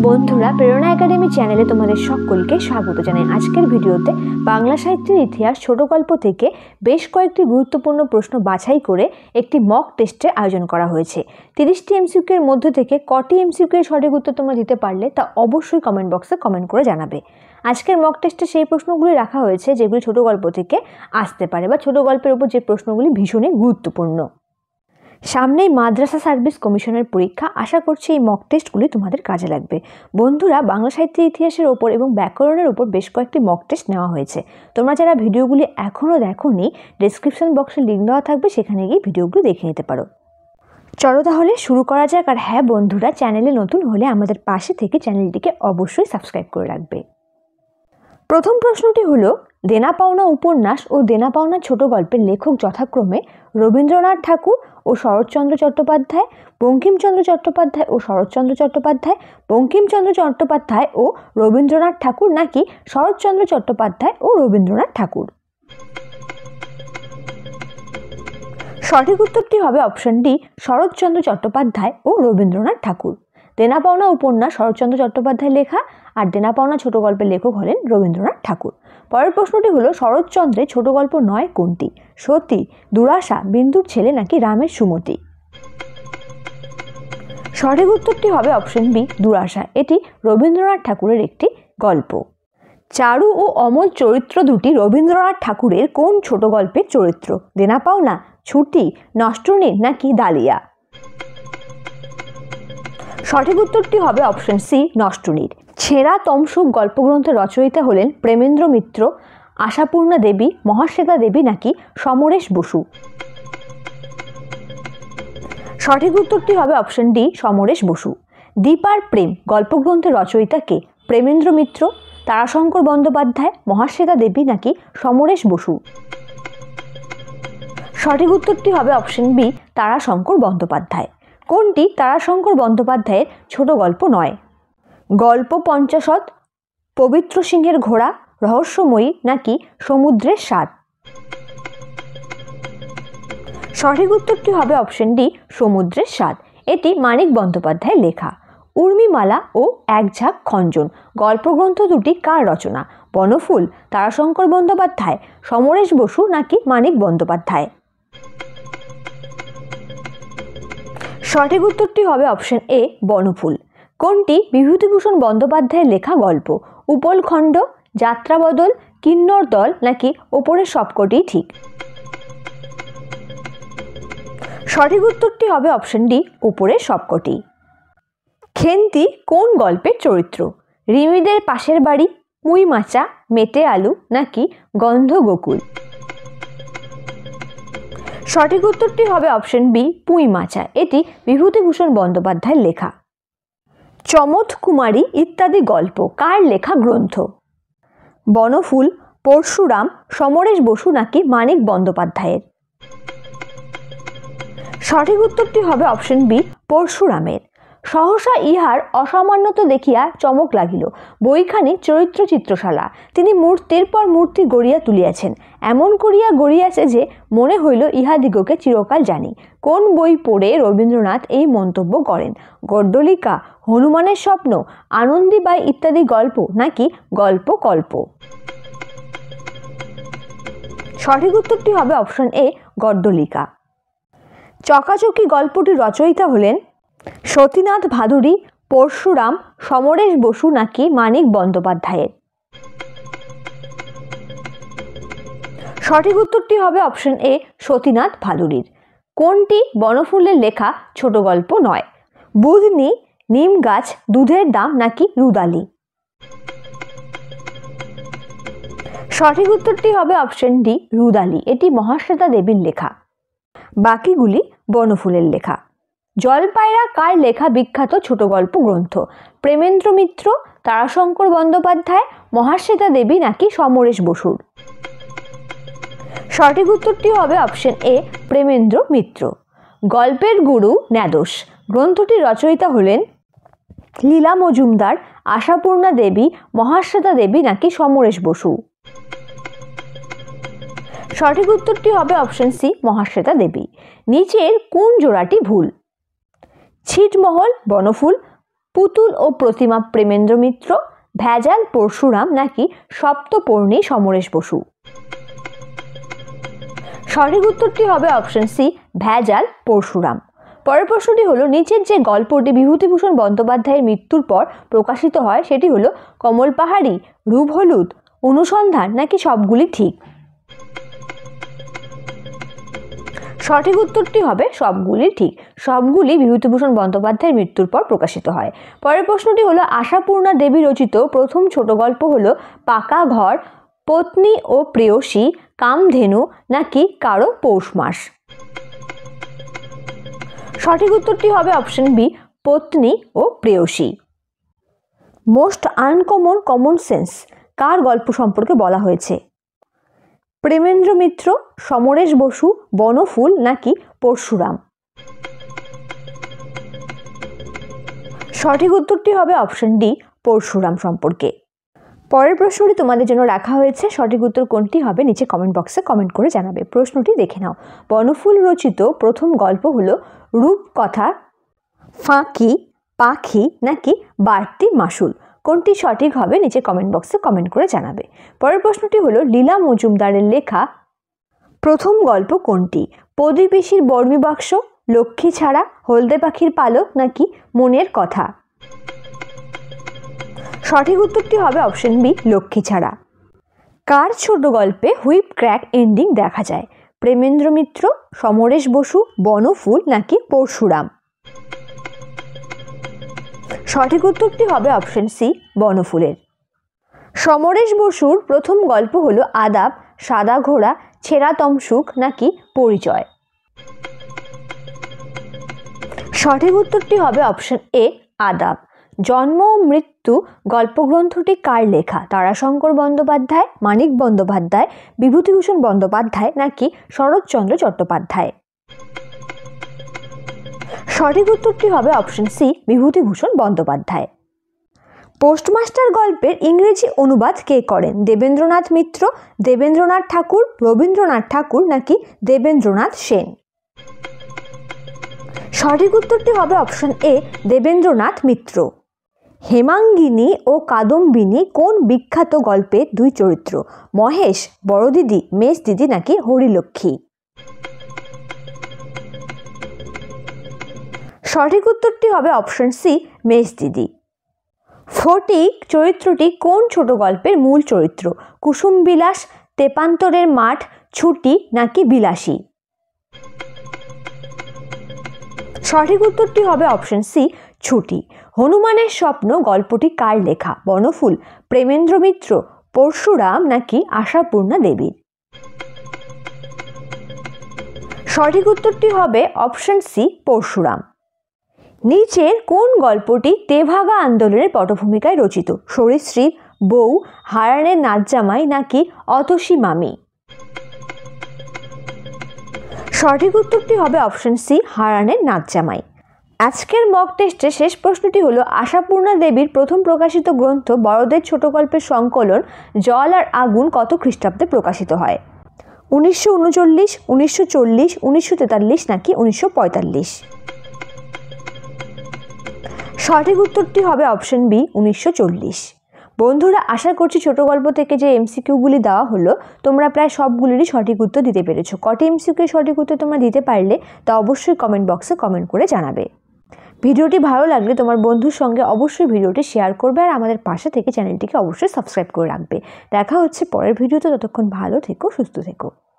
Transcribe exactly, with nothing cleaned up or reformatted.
বন্ধুরা, প্রেরণা একাডেমি চ্যানেলে তোমাদের সকলকে স্বাগত জানাই। আজকের ভিডিওতে বাংলা সাহিত্যের ইতিহাস ছোট গল্প থেকে বেশ কয়েকটি গুরুত্বপূর্ণ প্রশ্ন বাছাই করে একটি মক টেস্টের আয়োজন করা হয়েছে। তিরিশটি এমসিকিউ এর মধ্য থেকে কটি এমসিকিউ এর সঠিক উত্তর তোমরা দিতে পারলে তা অবশ্যই কমেন্ট বক্সে কমেন্ট করে জানাবে। আজকের মক টেস্টে সেই প্রশ্নগুলি রাখা হয়েছে যেগুলি ছোট গল্প থেকে আসতে পারে বা ছোট গল্পের উপর যে প্রশ্নগুলি ভীষণই গুরুত্বপূর্ণ। সামনেই মাদ্রাসা সার্ভিস কমিশনের পরীক্ষা, আশা করছি এই মক টেস্টগুলি তোমাদের কাজে লাগবে। বন্ধুরা, বাংলা সাহিত্যের ইতিহাসের ওপর এবং ব্যাকরণের ওপর বেশ কয়েকটি মক টেস্ট নেওয়া হয়েছে। তোমরা যারা ভিডিওগুলি এখনও দেখোনি, ডেসক্রিপশন বক্সে লিঙ্ক দেওয়া থাকবে, সেখানে গিয়ে ভিডিওগুলো দেখে নিতে পারো। চলো তাহলে শুরু করা যাক। আর হ্যাঁ বন্ধুরা, চ্যানেলে নতুন হলে আমাদের পাশে থেকে চ্যানেলটিকে অবশ্যই সাবস্ক্রাইব করে রাখবে। প্রথম প্রশ্নটি হলো, দেনা পাওনা উপন্যাস ও দেনা পাওনা ছোট গল্পের লেখক যথাক্রমে রবীন্দ্রনাথ ঠাকুর ও শরৎচন্দ্র চট্টোপাধ্যায়, বঙ্কিমচন্দ্র চট্টোপাধ্যায় ও শরৎচন্দ্র চট্টোপাধ্যায়, বঙ্কিমচন্দ্র চট্টোপাধ্যায় ও রবীন্দ্রনাথ ঠাকুর নাকি শরৎচন্দ্র চট্টোপাধ্যায় ও রবীন্দ্রনাথ ঠাকুর? সঠিক উত্তরটি হবে অপশন ডি, শরৎচন্দ্র চট্টোপাধ্যায় ও রবীন্দ্রনাথ ঠাকুর। দেনা পাওনা উপন্যাস শরৎচন্দ্র চট্টোপাধ্যায় লেখা, আর দেনা পাওনা ছোট গল্পের লেখক হলেন রবীন্দ্রনাথ ঠাকুর। পরের প্রশ্নটি হলো, শরৎচন্দ্রের ছোট গল্প নয় কোনটি? সতী, দুরাশা, বিন্দুর ছেলে নাকি রামের সুমতি? সঠিক উত্তরটি হবে অপশন বি, দুরাশা। এটি রবীন্দ্রনাথ ঠাকুরের একটি গল্প। চারু ও অমল চরিত্র দুটি রবীন্দ্রনাথ ঠাকুরের কোন ছোট গল্পের চরিত্র? দেনা পাওনা, ছুটি, নষ্টনীড় নাকি ডালিয়া? সঠিক উত্তরটি হবে অপশন সি, নষ্টনীড়। ছেঁড়া তমসুক গল্পগ্রন্থের রচয়িতা হলেন প্রেমেন্দ্র মিত্র, আশাপূর্ণা দেবী, মহাশ্বেতা দেবী নাকি সমরেশ বসু? সঠিক উত্তরটি হবে অপশন ডি, সমরেশ বসু। দীপার প্রেম গল্পগ্রন্থের রচয়িতা কে? প্রেমেন্দ্র মিত্র, তারাশঙ্কর বন্দ্যোপাধ্যায়, মহাশ্বেতা দেবী নাকি সমরেশ বসু? সঠিক উত্তরটি হবে অপশন বি, তারাশঙ্কর বন্দ্যোপাধ্যায়। কোনটি তারাশঙ্কর বন্দ্যোপাধ্যায়ের ছোট গল্প নয়? গল্প পঞ্চাশত, পবিত্র সিংহের ঘোড়া, রহস্যময়ী নাকি সমুদ্রের স্বাদ? সঠিক উত্তরটি হবে অপশন ডি, সমুদ্রের স্বাদ। এটি মানিক বন্দ্যোপাধ্যায়ের লেখা। উর্মিমালা ও এক ঝাঁক খঞ্জন গল্পগ্রন্থ দুটি কার রচনা? বনফুল, তারাশঙ্কর বন্দ্যোপাধ্যায়, সমরেশ বসু নাকি মানিক বন্দ্যোপাধ্যায়? সঠিক উত্তরটি হবে অপশন এ, বনফুল। কোনটি বিভূতিভূষণ বন্দ্যোপাধ্যায়ের লেখা গল্প? উপলখণ্ড, যাত্রাবদল, কিন্নর দল নাকি ওপরের সবকটি ঠিক? সঠিক উত্তরটি হবে অপশন ডি, ওপরের সবকটি। খেন্তি কোন গল্পের চরিত্র? রিমিদের পাশের বাড়ি, মুই মাচা, মেটে আলু নাকি গন্ধ গোকুল? সঠিক উত্তরটি হবে অপশন বি, পুঁই মাচা। এটি বিভূতিভূষণ বন্দ্যোপাধ্যায়ের লেখা। চমৎ কুমারী ইত্যাদি গল্প কার লেখা গ্রন্থ? বনফুল, পরশুরাম, সমরেশ বসু নাকি মানিক বন্দ্যোপাধ্যায়ের? সঠিক উত্তরটি হবে অপশন বি, পরশুরামের। সহসা ইহার অসামান্যত দেখিয়া চমক লাগিল, বইখানি চরিত্র চিত্রশালা, তিনি মূর্তির পর মূর্তি গড়িয়া তুলিয়াছেন, এমন করিয়া গড়িয়াছে যে মনে হইল ইহাদিগকে চিরকাল জানি। কোন বই পড়ে রবীন্দ্রনাথ এই মন্তব্য করেন? গড্ডলিকা, হনুমানের স্বপ্ন, আনন্দীবাই ইত্যাদি গল্প নাকি গল্প কল্প? সঠিক উত্তরটি হবে অপশন এ, গড্ডলিকা। চকাচকি গল্পটির রচয়িতা হলেন সতীনাথ ভাদুড়ী, পরশুরাম, সমরেশ বসু নাকি মানিক বন্দ্যোপাধ্যায়ের? সঠিক উত্তরটি হবে অপশন এ, সতীনাথ ভাদুড়ীর। কোনটি বনফুলের লেখা ছোট গল্প নয়? বুধনি, নিম গাছ, দুধের দাম নাকি রুদালি? সঠিক উত্তরটি হবে অপশন ডি, রুদালি। এটি মহাশ্বেতা দেবীর লেখা। বাকিগুলি বনফুলের লেখা। জলপায়রা কার লেখা বিখ্যাত ছোট গল্প গ্রন্থ? প্রেমেন্দ্র মিত্র, তারাশঙ্কর বন্দ্যোপাধ্যায়, মহাশ্বেতা দেবী নাকি সমরেশ বসুর? সঠিক উত্তরটি হবে অপশন এ, প্রেমেন্দ্র মিত্র। গল্পের গুরু ন্যাদোষ গ্রন্থটির রচয়িতা হলেন লীলা মজুমদার, আশাপূর্ণা দেবী, মহাশ্বেতা দেবী নাকি সমরেশ বসু? সঠিক উত্তরটি হবে অপশন সি, মহাশ্বেতা দেবী। নিচের কোন জোড়াটি ভুল? ছিটমহল, বনফুল, পুতুল ও প্রতিমা প্রেমেন্দ্র মিত্র, ভেজাল পরশুরাম নাকি সপ্তপর্ণী সমরেশ বসু? সঠিক উত্তরটি হবে অপশন সি, ভেজাল পরশুরাম। পরের প্রশ্নটি হলো, নিচের যে গল্পটি বিভূতিভূষণ বন্দ্যোপাধ্যায়ের মৃত্যুর পর প্রকাশিত হয় সেটি হলো কমল পাহাড়ি, রূপ হলুদ, অনুসন্ধান নাকি সবগুলি ঠিক? সঠিক উত্তরটি হবে সবগুলি ঠিক। সবগুলি বিভূতিভূষণ বন্দ্যোপাধ্যায়ের মৃত্যুর পর প্রকাশিত হয়। পরের প্রশ্নটি হলো, আশাপূর্ণা দেবী রচিত প্রথম ছোট গল্প হলো পাকা ঘর, পত্নী ও প্রেয়সী, কামধেনু নাকি কারো পৌষ মাস? সঠিক উত্তরটি হবে অপশন বি, পত্নী ও Preyasi. Most uncommon common sense কার গল্প সম্পর্কে বলা হয়েছে? প্রেমেন্দ্র মিত্র, সমরেশ বসু, বনফুল নাকি পরশুরাম? সঠিক উত্তরটি হবে অপশন ডি, পরশুরাম সম্পর্কে। পরের প্রশ্নটি তোমাদের জন্য রাখা হয়েছে, সঠিক উত্তর কোনটি হবে নিচে কমেন্ট বক্সে কমেন্ট করে জানাবে। প্রশ্নটি দেখে নাও। বনফুল রচিত প্রথম গল্প হলো রূপকথা, ফাঁকি, পাখি নাকি বাড়তি মাসুল? কোনটি সঠিক হবে নিচে কমেন্ট বক্সে কমেন্ট করে জানাবে। পরের প্রশ্নটি হলো, লীলা মজুমদারের লেখা প্রথম গল্প কোনটি? প্রদীপিসির বর্মী বাক্স, লক্ষ্মী ছাড়া, হলদে পাখির পালক নাকি মনের কথা? সঠিক উত্তরটি হবে অপশন বি, লক্ষ্মী ছাড়া। কার ছোট গল্পে হুইপ ক্র্যাক এন্ডিং দেখা যায়? প্রেমেন্দ্র মিত্র, সমরেশ বসু, বনফুল নাকি পরশুরাম? সঠিক উত্তরটি হবে অপশন সি, বনফুলের। সমরেশ বসুর প্রথম গল্প হলো আদাব, সাদা ঘোড়া, ছেঁড়া তমসুক নাকি পরিচয়? সঠিক উত্তরটি হবে অপশন এ, আদাব। জন্ম ও মৃত্যু গল্পগ্রন্থটি কার লেখা? তারাশঙ্কর বন্দ্যোপাধ্যায়, মানিক বন্দ্যোপাধ্যায়, বিভূতিভূষণ বন্দ্যোপাধ্যায় নাকি শরৎচন্দ্র চট্টোপাধ্যায়? সঠিক উত্তরটি হবে option C, Bibhutibhushan Bandyopadhyay. Postmaster গল্পের ইংরেজি অনুবাদ কে করেন? দেবেন্দ্রনাথ মিত্র, দেবেন্দ্রনাথ ঠাকুর, রবীন্দ্রনাথ ঠাকুর নাকি দেবেন্দ্রনাথ সেন? সঠিক উত্তরটি হবে অপশন এ, দেবেন্দ্রনাথ মিত্র। হেমাঙ্গিনী ও কাদম্বিনী কোন বিখ্যাত গল্পের দুই চরিত্র? মহেশ, বড়দিদি, মেজ দিদি নাকি হরিলক্ষ্মী? সঠিক উত্তরটি হবে অপশন সি, মেজ দিদি। ফটিক চরিত্রটি কোন ছোট গল্পের মূল চরিত্র? কুসুম বিলাস, তেপান্তরের মাঠ, ছুটি নাকি বিলাসী? সঠিক উত্তরটি হবে অপশন সি, ছুটি। হনুমানের স্বপ্ন গল্পটি কার লেখা? বনফুল, প্রেমেন্দ্র মিত্র, পরশুরাম নাকি আশাপূর্ণা দেবীর? সঠিক উত্তরটি হবে অপশন সি, পরশুরাম। নিচের কোন গল্পটি তেভাগা আন্দোলনের পটভূমিকায় রচিত? সরীসৃপ, বউ, হারানের নাচজামাই নাকি অতসী মামি? সঠিক উত্তরটি হবে অপশন সি, হারানের নাচজামাই। আজকের মক টেস্টে শেষ প্রশ্নটি হলো, আশাপূর্ণা দেবীর প্রথম প্রকাশিত গ্রন্থ বড়দের ছোট গল্পের সংকলন জল আর আগুন কত খ্রিস্টাব্দে প্রকাশিত হয়? উনিশশো উনচল্লিশ, উনিশশো চল্লিশ, উনিশশো তেতাল্লিশ নাকি উনিশশো পঁয়তাল্লিশ? সঠিক উত্তরটি হবে অপশন বি, উনিশশো চল্লিশ। বন্ধুরা, আশা করছি ছোট গল্প থেকে যে এমসিকিউগুলি দেওয়া হলো তোমরা প্রায় সবগুলিরই সঠিক উত্তর দিতে পেরেছো। কটি এমসিকিউ সঠিক উত্তর তোমরা দিতে পারলে তা অবশ্যই কমেন্ট বক্সে কমেন্ট করে জানাবে। ভিডিওটি ভালো লাগলে তোমার বন্ধুর সঙ্গে অবশ্যই ভিডিওটি শেয়ার করবে আর আমাদের পাশে থেকে চ্যানেলটিকে অবশ্যই সাবস্ক্রাইব করে রাখবে। দেখা হচ্ছে পরের ভিডিওতে, ততক্ষণ ভালো থেকো, সুস্থ থেকো।